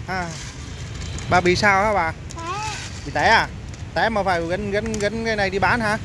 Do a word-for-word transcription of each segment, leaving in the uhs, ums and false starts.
À, bà bị sao hả bà? Té. Bị té à? Té mà phải gánh gánh gánh cái này đi bán hả?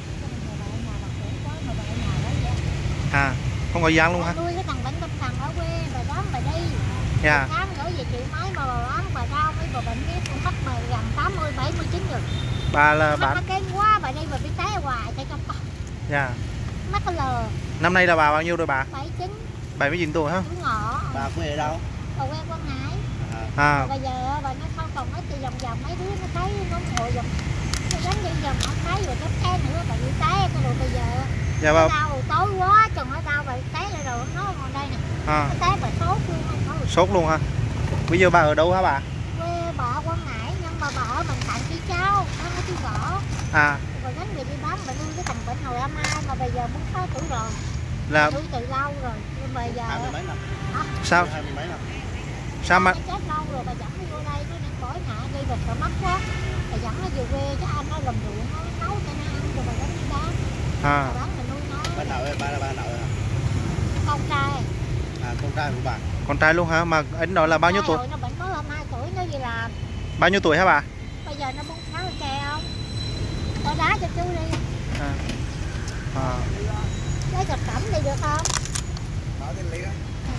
À, không có gian luôn hả? Nuôi cái thằng bệnh tâm thần ở quê, bà đón bà đi. Dạ. Khám gửi về triệu mấy mà bà bán bà đau mấy bà bệnh biết cũng mất bà gần tám mươi bảy mươi chín rồi. Bà là bán bán. nó kém quá bà đi bà bị té hoài chạy trong. Dạ. Mắc cái lờ. Năm nay là bà bao nhiêu rồi bà? bảy chín. bảy mươi chín tuổi hả? Tuổi ngọ. Bà quê ở đâu? Bà quê Quảng Ngãi. À. Bây giờ bà nó không còn mấy vòng vòng mấy đứa nó thấy nó ngồi vòng nó giống như vòng không thấy rồi nó té nữa bà bị té cái rồi bây giờ. Dạ bà. Đau tối quá chừng nó đau bà té lại rồi nó còn đây nè. À. Nó té bà sốt luôn không? Sốt luôn hả? Bây giờ bà ở đâu hả bà? Quê bà ở Quảng Ngãi nhưng mà bà ở Bình Thạnh Chị Châu, nó ở Chị Võ. À. Bà gánh về đi bán bà nuôi cái thằng bệnh hồi năm nay mà bây giờ bốn sáu tuổi rồi. Là nuôi từ lâu rồi nhưng bây giờ hai mươi mấy năm. Hả? Sao? hai mươi mấy năm. Sao mà chết lâu rồi bà dẫn nó vô đây nó đang khỏi nhà đi bà sợ mất quá. Bà dẫn nó về quê cho anh nó làm ruộng nó nấu cho nó ăn rồi bà gánh đi bán. À. Bà bán bà nuôi nó. Bà nội ơi, ba là ba nội hả? Con trai. À, con trai của bà. con trai luôn hả? Mà anh nói là bao nhiêu tuổi? Nó bệnh mới hôm hai tuổi nó về làm. Bao nhiêu tuổi hả bà? Bây giờ nó bốn sáu kè không? Có đá cho chú đi. À. À. Lấy thực phẩm đi được không? Nói tên lý á.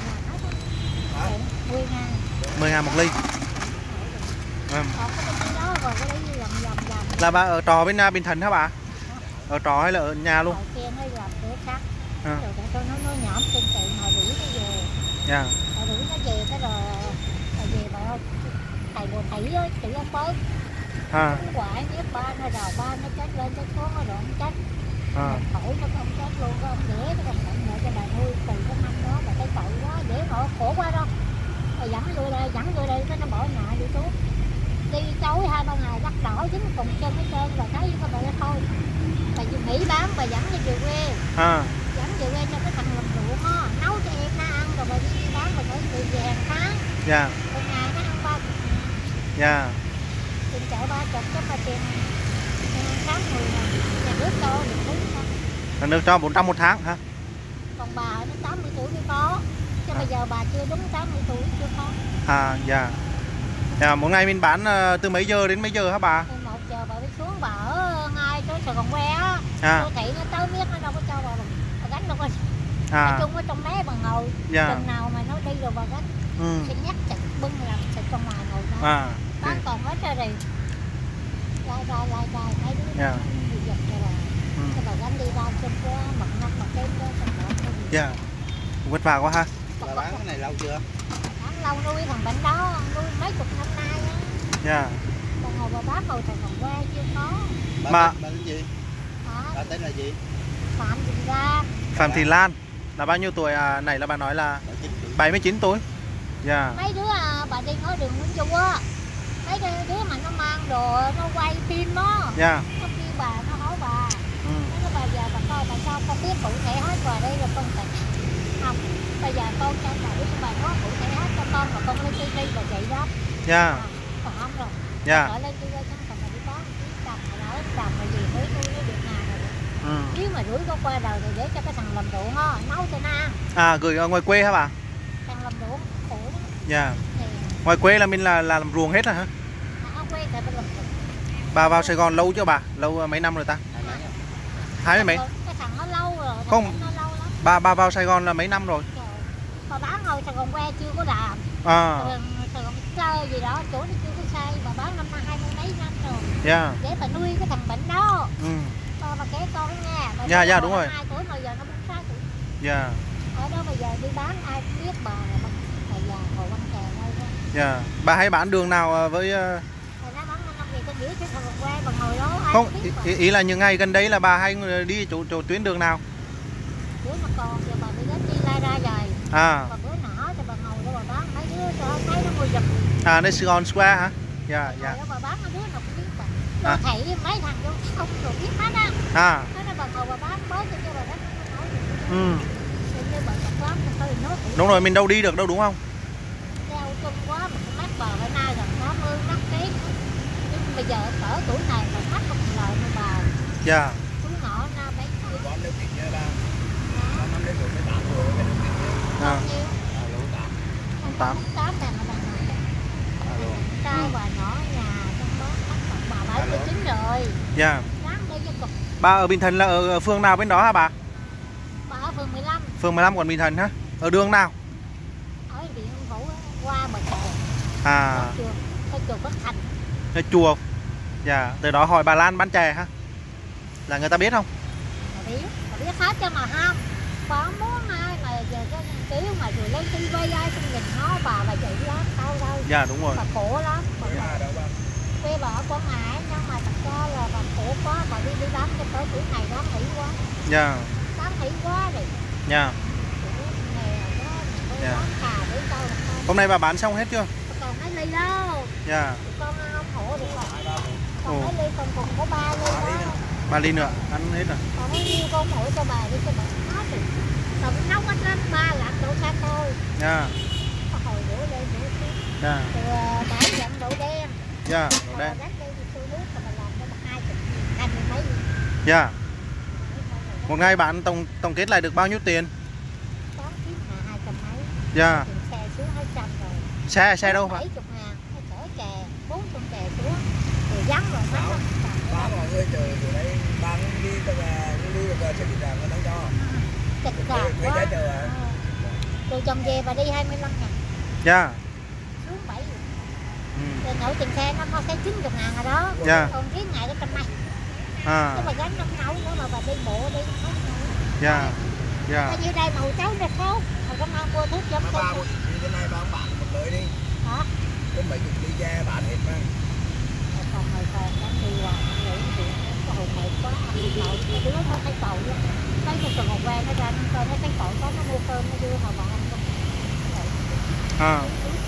mười ngàn. mười ngàn một ly. À. Còn cái bên đó rồi cái đấy vòng vòng vòng. Là bà ở trọ bên Bình Thạnh hả bà? Ở trọ hay là ở nhà luôn? Hồi kia nó làm cửa sắt. À. Rồi cho nó nó nhõm trên tiền mà đuổi nó về. Dạ. Rồi đuổi nó về cái rồi rồi về bà thầy bồ thủy á, chữ ông bớt. À. Quả nhất ba nó đầu ba nó chết lên chết xuống nó rồi ông chết. À. Khổ nó không chết luôn cái ông đẻ cái thằng bệnh nữa cho bà nuôi từ cái năm đó bà thấy tội quá để họ khổ quá đâu. Rồi dẫn vô đây dẫn vô đây cái nó bỏ nhà đi xuống. Đi chối hai ba ngày bắt đỏ dính cùng chân hết trơn và thấy các bạn thôi. Bà nghỉ bán bà dẫn đi về quê. À. Dẫn về quê cho cái thằng làm ruộng á, nấu cho em nó ăn rồi bà đi bán bà phải về về hàng tháng. Dạ. Một ngày nó ăn ba chục ngàn. Dạ. Tiền chợ ba chục chứ mà tiền ăn tháng mười ngàn. Nhà nước cho được thứ không? Nhà nước cho bốn trăm một tháng hả? Còn bà nó tám mươi tuổi mới có. Chứ à. Bây giờ bà chưa đúng tám mươi tuổi chưa có. À dạ. Dạ, một ngày mình bán uh, từ mấy giờ đến mấy giờ hả bà? Từ một giờ bà đi xuống bà ở ngay chỗ Sài Gòn que á. À. Đô thị nó tới biết nó đâu có cho bà, bà gánh đâu có. À. Nói chung ở trong mé bà ngồi. Dạ. Chừng nào mà nó đi rồi bà gánh. Ừ. Sẽ nhắc chặt bưng làm xịt trong ngoài ngồi đó. À. Bán còn hết rồi thì lai lai lai lai mấy đứa Yeah. nó đi giật cho bà. Ừ. Cho bà gánh đi ra trên cái mặt nắp mặt kem đó xong đó. Dạ. Vất vả quá ha. Bà bán cái này lâu chưa? Bán lâu nuôi thằng bệnh đó, nuôi mấy chục năm nay á. Dạ. Bà ngồi bà bán hồi thằng còn qua chưa có. Bà Mà tên, bà tên gì? Hả? Bà tên là gì? Phạm gì ra? Phạm Thị Lan là bao nhiêu tuổi à? Nãy là bà nói là bảy mươi chín tuổi. Dạ. Mấy đứa à, bà đi ở đường Nguyễn Du á. Mấy đứa mà nó mang đồ nó quay phim đó. Dạ. Nó kêu bà, nó hỏi bà. Ừ. Nó bà giờ bà coi bà sao con biết cụ thể hết rồi đây là con tịch. Không, bây giờ con cho bà biết bà nói cụ thể hết cho con mà con lên ti vi bà chạy đó. Dạ. À, còn không rồi. Dạ. Gọi lên ti vi chẳng cần bà đi bán cầm mà đỡ cầm mà gì mới nuôi nó được nào rồi. Ừ. Nếu mà rủi có qua đầu thì để cho cái thằng làm ruộng á nấu cho nó ăn. À, gửi ở ngoài quê hả bà? Thằng làm ruộng khổ lắm. Dạ. Thì Ngoài quê là mình là, là làm ruộng hết rồi hả? ở quê thì mình làm ruộng. Bà vào Sài Gòn lâu chưa bà? Lâu mấy năm rồi ta? Hai mươi mấy? Cái thằng nó lâu rồi. Không. Nó lâu lắm. Bà bà vào Sài Gòn là mấy năm rồi? Trời, bà bán hồi Sài Gòn que chưa có làm. À. Sài Gòn chơi gì đó chỗ nó chưa có xây bà bán năm nay hai mươi mấy năm rồi. Dạ. Để bà nuôi cái thằng bệnh đó. Ừ. Bà, bà kể con nha. Bà Dạ dạ đúng rồi. hai tuổi mà giờ nó bốn sáu tuổi. Dạ. Ở đó bây giờ đi bán ai cũng biết bà là bà già hồi băng kè đây đó. Dạ. Bà hay bán đường nào với uh... Bà nó bán năm gì con giữ chứ Sài Gòn que bà ngồi đó ai không cũng biết ý, ý là những ngày gần đấy là bà hay đi chỗ, chỗ tuyến đường nào? bữa mà còn giờ bà bị gánh đi lai ra rồi. À. Bà bữa nọ thì bà ngồi đó bà bán mấy đứa cho thấy nó mua giật. À đây Sài Gòn Square hả? Dạ dạ. Đó bà bán mấy đứa nào cũng biết bà. Đô thị mấy thằng vô không rồi biết hết á. À. Thế nên bà ngồi bà bán bớt cho cho bà gánh nó nói. Ừ. Như bà chặt lắm thôi nói. Đúng rồi, mình đâu đi được đâu đúng không? Đeo chung quá mà mắc bà bữa nay gần tám mươi mắc ký. Nhưng bây giờ cỡ tuổi này mà mắc không lời mà bà. Dạ. Tuổi nhỏ na mấy tuổi. Có nếu tiền với ba. Năm đến rồi mới tám rồi. À. Bao nhiêu? À, lỗ tám. tám. tám ngàn là bằng này. trai bà nhỏ nhà trong đó bà bảy mươi chín rồi. Dạ. Ráng đây cho cục. Bà ở Bình Thạnh là ở, ở phường nào bên đó hả bà? Bà ở phường mười lăm. Phường mười lăm quận Bình Thạnh hả? Ở đường nào? Ở Điện Phủ qua bờ kè. À. Cái chùa Bất Thành. Cái chùa. Dạ, từ đó hỏi bà Lan bán chè hả? Là người ta biết không? Bà biết, bà biết hết cho mà không. Bà không muốn ai mà giờ cái kiểu mà rồi lên tivi ai xong nhìn nó bà bà chị lắm, tao đâu. Dạ đúng rồi. Bà khổ lắm. Bà quê bà ở Quảng Ngãi nhưng mà thật ra là bà khổ quá, bà đi đi bán cho tới tuổi này đó nghỉ quá. Dạ. Bán nghỉ quá rồi. Dạ. Dạ. Hôm nay bà bán xong hết chưa? Còn mấy ly đâu. Dạ. Con không hổ được rồi. Còn mấy ly còn còn có ba ly đó. Ba ly nữa, ăn hết rồi. Còn bao nhiêu con hổ cho bà đi cho bà hết rồi. Bà cũng nấu ít lắm, ba lạng đậu xanh thôi. Dạ. Hồi đổ lên đổ xuống. Dạ. Từ bảy dặm đậu đen. Dạ, đậu đen. Đánh đây thì tôi nước rồi bà làm cho bà hai chục, hai mươi mấy. Dạ. Một ngày bạn tổng tổng kết lại được bao nhiêu tiền? Bán kiếm là hai trăm mấy. Dạ. Xe xuống hai trăm rồi. Xe xe đâu hả? bảy mươi ngàn, hay chở chè, bốn trăm chè xuống. Rồi vắng rồi mấy trăm. Ba mọi người chờ từ đây ba đi từ đi được sẽ bị trả nó cho. Chật cả quá. Rồi chồng về bà đi hai mươi lăm ngàn. Dạ. Xuống bảy mươi. Ừ. Rồi nấu tiền xe nó có xe chín mươi ngàn rồi đó. Dạ. Còn riết ngày cái trăm mấy. À. Chứ bà gánh năm nấu nữa mà bà đi bộ đi. Dạ. Dạ. Ở dưới đây màu cháu đẹp không? Mà có mang mua thuốc giống ba không? đi trên này ba bạn một lưỡi đi. Hả? Có mấy chục ly che bạn hết mà. Còn mày còn đang đi hoài, nghĩ chuyện có hồn mệt quá, ăn đi cậu, cái đứa nó thấy cậu đó. Thấy một tuần một về nó ra, nó coi nó thấy cậu có nó mua cơm, nó đưa họ vào ăn không? À.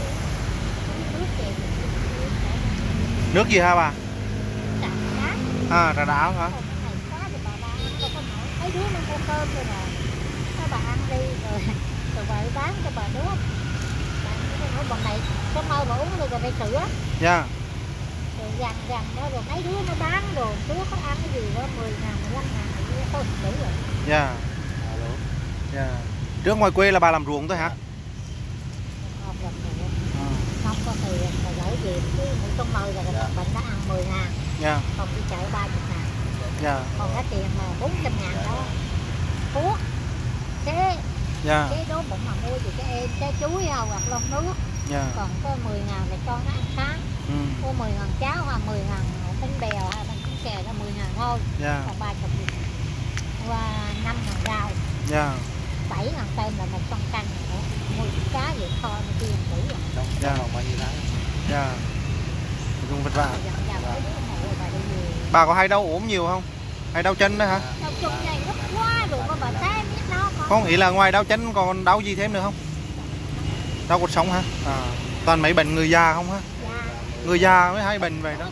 Nước gì hả bà? À, trà đá hả? Mấy đứa nó mua cơm rồi nè, các bà ăn đi rồi, rồi bà bán cho bà đứa. Bạn bọn này có mơ bà uống rồi rồi phải sữa. Dạ. Rồi gần gần đó rồi mấy đứa nó bán đồ, đứa có ăn cái gì đó mười ngàn, mười lăm ngàn thì thôi đủ rồi. Dạ. Dạ. Trước ngoài quê là bà làm ruộng thôi hả? Không làm ruộng. Không có tiền mà gửi về cái mỗi trong mời là dạ. Bệnh đã ăn mười ngàn. Dạ. Còn đi chợ ba mươi ngàn. Dạ. Còn cái tiền mà bốn trăm ngàn đó. Thuốc. Thế. Dạ. Cái đó bụng mà mua gì cái em, cái chuối hoặc lon nước. Dạ. Còn có mười ngàn để cho nó ăn sáng. Ừ. Mua mười ngàn cháo hoặc mười ngàn bánh bèo hay bánh trứng kè là mười ngàn thôi. Dạ. Còn ba chục và năm ngàn rau. Dạ. bảy ngàn tôm là một con canh nữa. Mua cá vậy kho nó tiền đủ rồi. Dạ. Bao nhiêu tháng? Dạ. Dùng vất vả. Dạ, dạ, dạ, bà đi về. Bà có hay đau ốm nhiều không? Hay đau chân nữa hả? Đau chân này gấp quá rồi mà bà thấy biết nó không? Không, ý là ngoài đau chân còn đau gì thêm nữa không? Đau cột sống hả? À, toàn mấy bệnh người già không hả? Dạ. Người già mới hay bệnh vậy đó.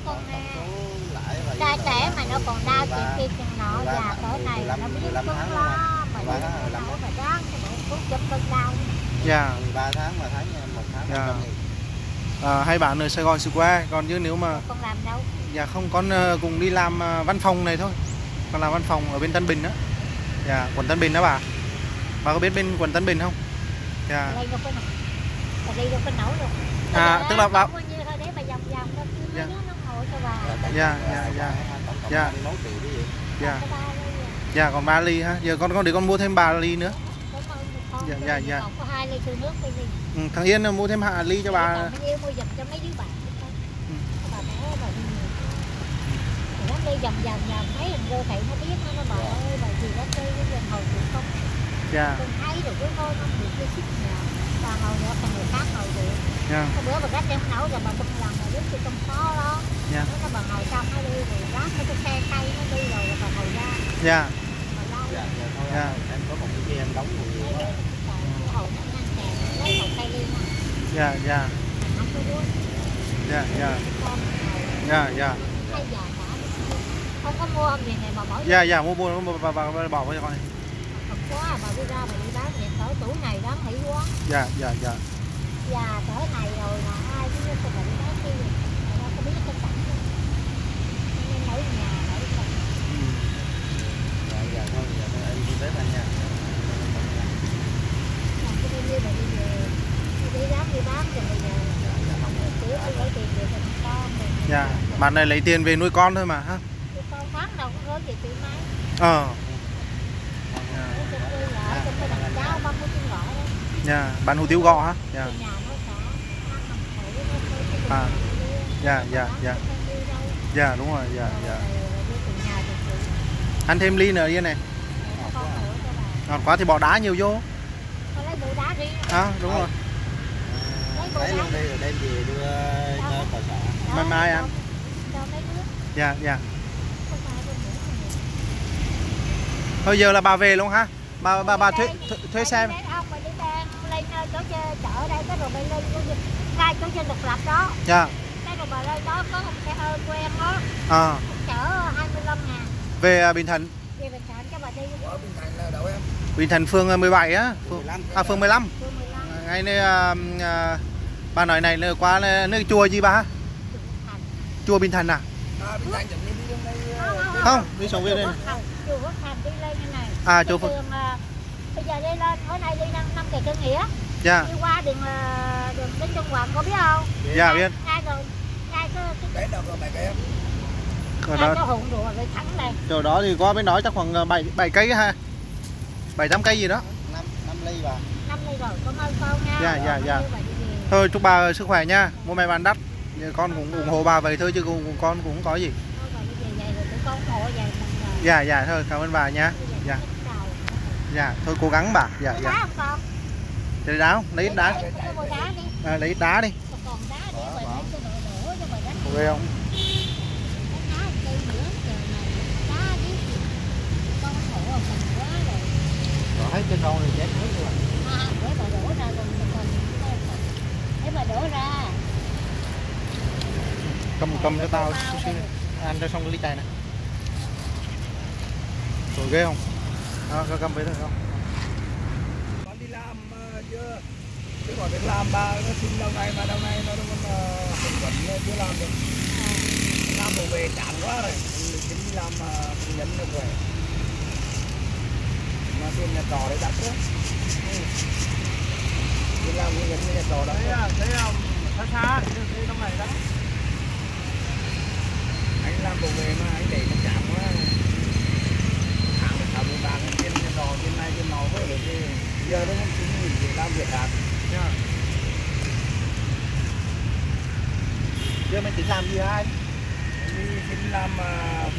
Trai trẻ mà nó còn đau chuyện kia chuyện nọ, già cỡ này nó biết cưng lo mà đi nó mà ráng cho bộ thuốc chấm cơn đau. Dạ. mười ba tháng mà tháng một tháng. Dạ. À, hay bạn ở Sài Gòn xứ qua, còn chứ nếu mà con làm đâu? dạ không, con uh, cùng đi làm uh, văn phòng này thôi. Con làm văn phòng ở bên Tân Bình đó. Dạ, quận Tân Bình đó bà. Bà có biết bên quận Tân Bình không? Dạ. Đây đâu có nổi. Bà đi đâu có nổi đâu. À, tức là bà bao nhiêu thôi để bà vòng vòng đó cứ dạ. nó ngồi cho bà. Dạ, dạ, dạ. Dạ. Dạ. Dạ, còn ba ly ha. Giờ con con để con mua thêm ba ly nữa. Dạ, dạ, dạ. Còn có hai ly sữa nước đi. Ừ, thằng Yên mua thêm hai ly cho bà. Thằng Yên mua giùm cho mấy đứa bạn. Ừ. Bà bé bà đi nhiều. Nó đi vòng vòng vòng mấy hình vô thị nó biết nó nó bà ơi bà gì đó chơi cái vòng hồi được không? Dạ. Con thấy rồi cứ thôi nó được cái xích nhà. Bà ngồi nữa còn người khác ngồi được. Dạ. Cái bữa bà gắt em nấu rồi bà bưng lần mà biết cho trong khó đó. Dạ. Nó bà ngồi xong nó đi rồi lát cái xe cây nó đi rồi bà ngồi ra. Dạ. Bà lau. Dạ, dạ thôi. Dạ. Em có một cái kia em đóng một nhiều quá. Hồi nó ngăn kèm lấy một cây ly nó. Dạ, dạ. Không có đuối. Dạ, dạ. Dạ, dạ. Hay già cả. Không có mua gì này mà bỏ. Dạ, dạ, mua mua mua bà, bà, bà bỏ vào cho con này. Thật quá bà đi ra bà đi bán vậy cỡ tuổi này đó nghỉ quá. Dạ, dạ, dạ. Già cỡ này rồi mà ai chứ sao bà đi bán chi vậy? Bà đâu có biết cái cảnh đâu. Nên ở nhà ở nhà. Dạ, dạ thôi, dạ thôi em đi bếp anh nha. Làm cái đi như bà đi về. Đi bán đi bán rồi bây giờ. Chỉ lấy tiền về Dạ, bạn này lấy tiền về nuôi con thôi mà ha. Thì con tháng đâu có gửi về chị mấy. Ờ. Ở trên đây là ở trên đây là cháu ba mươi tiếng gọi đó. Dạ, bán hủ tiếu gọ hả? Dạ. Nhà nó cả ăn nằm khổ nó tới cái À. Dạ, dạ, dạ. Dạ đúng rồi, dạ, dạ. Ăn thêm ly nữa đi này. Ngọt quá thì bỏ đá nhiều vô. Con lấy bộ đá đi. À, đúng rồi. Lấy luôn đi rồi đem về đưa cho tòa xã. Mai mai ăn. Dạ, dạ. Thôi giờ là bà về luôn ha. Bà bà bà thuê thuê, thuê xe. Lên chỗ chợ đây cái rồi bay lên ngay chỗ trên độc lập đó. Dạ. Cái rồi bà lên đó có một xe hơi quen đó. À. Chở hai mươi lăm ngàn. Về Bình Thạnh. Về Bình Thạnh cho bà đi. Ở Bình Thạnh là đâu em? Bình Thạnh phường mười bảy á. Phường, à phường mười lăm. Phường mười lăm. Ngay nơi à, à, bà nói này nơi qua nơi chùa gì bà? Chùa Bình Thạnh à? À, Bình Thạnh chẳng đi đi đây. Không, đi xuống về đây. Chùa Quốc Thành đi lên như này. À chùa Phước. Bây giờ đi lên ở này đi năm năm kề Trân Nghĩa. Dạ. Đi qua đường đường đến Trung Hoàng có biết không? Dạ biết. Ngay rồi, ngay cái Cái đâu rồi mày cái em? Ở ngay đó, cái hụn đùa rồi thắng này. chỗ đó thì có bên đó chắc khoảng bảy bảy cây ha. bảy tám cây gì đó. năm năm ly bà. Năm ly rồi, cảm ơn con nha. Dạ dạ dạ. Bà đi về. Thôi chúc bà sức khỏe nha. Mua may bán đắt. Con cũng ủng hộ bà vậy thôi chứ con con cũng không có gì. Thôi bà đi về vậy rồi tụi con ủng hộ vậy mình. à, Dạ dạ thôi cảm ơn bà nha. bây giờ Dạ. bắt đầu. Dạ thôi cố gắng bà. Dạ Lấy dạ. đá không con? Lấy đá không? Lấy ít đá. Lấy cái bôi đá đi. À, lấy ít đá đi. Còn còn đá để bà lấy cho đổ đổ cho bà đánh. Ok không? Đánh đá một cây nữa trời này đá với con ủng hộ mình quá rồi. Rồi hết cái con này chết hết rồi. À, để bà đổ ra còn còn để bà đổ ra. Cầm cầm cho tao chút xíu. Ăn cho xong cái ly chai này. Rồi ghê không? Đó, có cầm với được không? Con đi làm uh, chưa? Chứ còn việc làm ba nó xin lâu nay mà lâu nay nó nó vẫn vẫn chưa làm được. Làm bộ về chán quá rồi. Chính đi làm mà không nhận được rồi. Mà tiền nhà trò đấy đắt đó. Đi làm không nhận nhà trò đó. Thấy không? Xa xa thì thấy trong này đó. Anh làm bộ về mà anh để nó chán quá. Hàng thảo bộ bạc trên nhà trò trên này trên nó với rồi thì giờ nó không chính nghỉ để làm việc khác. Giờ mình tính làm gì hả anh? Đi tính làm uh,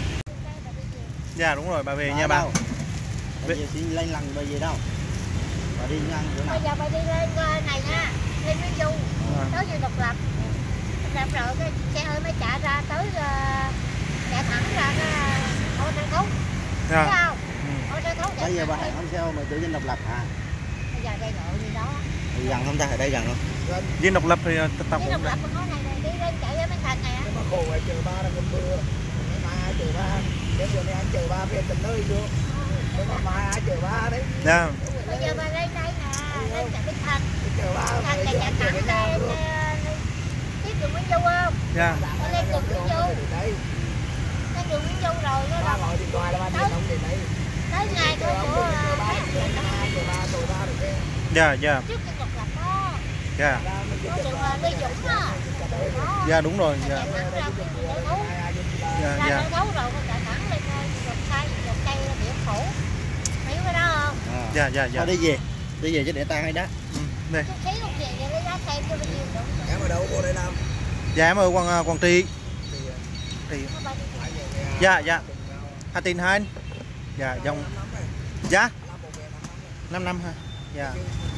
Dạ đúng rồi bà về bà nha bà. đâu? Bà về xin lên lần bà về đâu? Bà đi ngang chỗ nào? Bây giờ bà đi lên uh, này nha, lên Nguyễn Du, À. tới như độc lập. Độc lập rồi cái xe hơi mới chạy ra tới uh, chạy thẳng ra cái uh, ô Trần Thú. Dạ. Thấy không? Ừ. Ô Trần Thú. Bây giờ bà hẹn không sao mà tự dinh độc lập à? Bây giờ đây lộ gì đó. Thì gần không ta, ở đây gần không? Viên độc lập thì tập Cái độc lập mình nói này này đi lên chạy ra Bến Thành nè. Nếu mà khổ ai chờ ba là không mưa. Nếu mai ai chờ ba, nếu giờ này anh chờ ba về tận nơi chưa? Nếu mà mai ai chờ ba đấy. Dạ. Bây giờ bà lên đây nè, lên chạy Bến Thành. Chờ ba Thành bây chạy giờ chạy anh chờ thẳng cái nào lên nữa? uh, tiếp đường Nguyễn Du không? Dạ. Bà lên đường Nguyễn Du. Đấy. Lên đường Nguyễn Du rồi nó Ba là gọi điện thoại là ba điện không để đấy. tới ngày của của Chờ ba, uh, chờ ba, chờ ba, chờ ba được đấy. Dạ dạ. trước cái độc lập đó. Dạ. Có đường uh, Lê Dũng á. Đó. Dạ đúng rồi. Là Dạ. chạy thẳng ra cái đường Thú. Dạ Ra dạ. đường Thú rồi con chạy thẳng lên uh, đường cây, đường cây là biển khổ. Thấy cái đó không? Dạ dạ dạ. Thôi đi về. Đi về chứ để ta hay đá. Ừ, đây. Chút xíu không về vậy lấy đá xem cho bao nhiêu đủ. Em ở đâu cô đây Nam? Dạ em ở Quảng Quảng Trị. Thì Có bao nhiêu tiền? dạ dạ. Hà Tin hai anh. Dạ dòng. Dạ. năm năm ha. Dạ.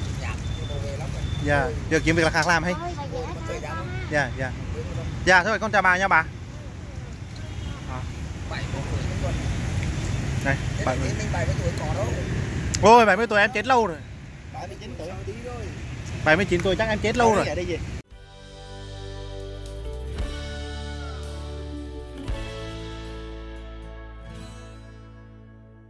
Dạ. Được chuyện việc là khác làm hay. Thôi, thầy về hết ha. Dạ dạ. Dạ thôi con chào bà nha bà. Đây, bảy mươi. Ôi bảy mươi tuổi em chết lâu rồi. bảy mươi chín tuổi đi rồi. bảy mươi chín tuổi chắc em chết lâu rồi. Đi về.